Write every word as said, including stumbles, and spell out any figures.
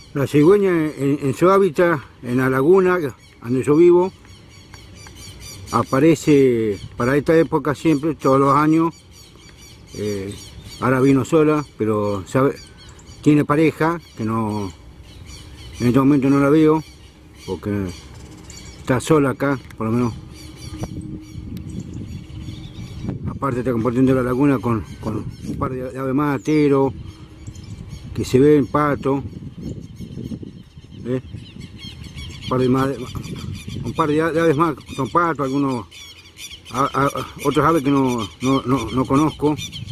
La cigüeña en, en su hábitat, en la laguna donde yo vivo, aparece para esta época siempre, todos los años. Eh, ahora vino sola, pero sabe, tiene pareja, que no, en este momento no la veo, porque está sola acá, por lo menos. Aparte está compartiendo la laguna con, con un par de aves más, ateros, que se ven, patos. ¿Eh? Un par de, más, un par de aves más, son patos, algunos a, a, otras aves que no, no, no, no conozco.